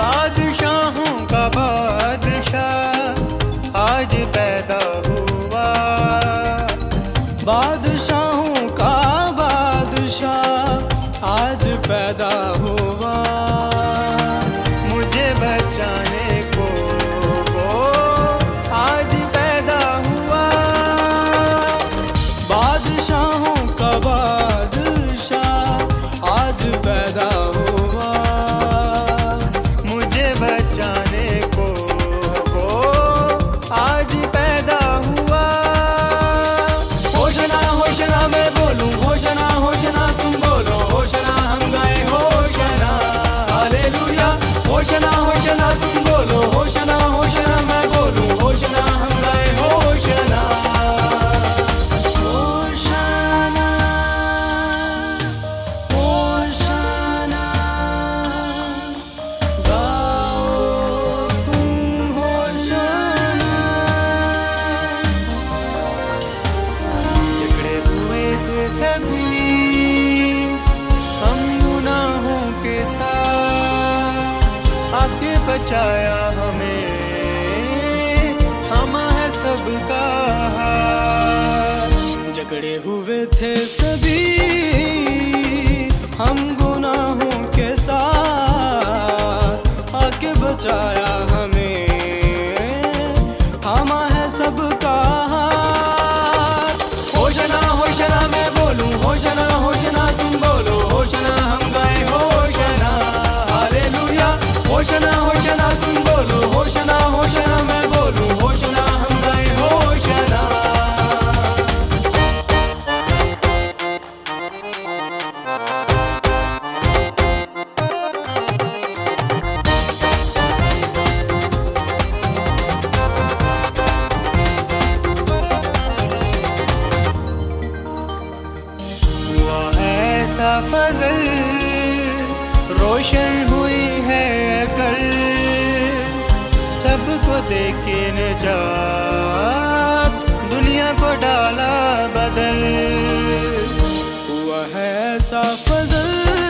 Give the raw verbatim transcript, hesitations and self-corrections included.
बादशाहों का बादशाह आज पैदा हुआ। बादशाहों का बादशाह आज पैदा हुआ। मुझे बचाने को वो आज पैदा हुआ। बादशाहों का बादशाह आज पैदा हुआ। मुझे बचाने को वो आज पैदा हुआ। होशना होशना मैं बोलूं, होशना होशना तुम बोलो, होशना हम गाए होशना हालेलुया। होशना होशना तुम बोलो, होशना होशना मैं बोलूं, होशना हम गाए होशना। होशना होशना गाओ तुम होशना। झगड़े हुए थे सभी हम गुनाहों के साथ, आके बचाया हमें, थामा है सबका हाथ। झगड़े हुए थे सभी हम गुनाहों के साथ, आके बचाया हमें, थामा है सबका हाथ। होशना होशना मैं बोलूं, होशना होशना तुम बोलो, होशना हम गाए होशना हालेलुया। होशना होशना तुम बोलो, होशना होशना मैं बोलूं, होशना हम गाए होशना। हुआ ऐसा फजल, रोशन हुई है अकल, सबको देके निजात, दुनिया को डाला बदल। हुआ है ऐसा फजल,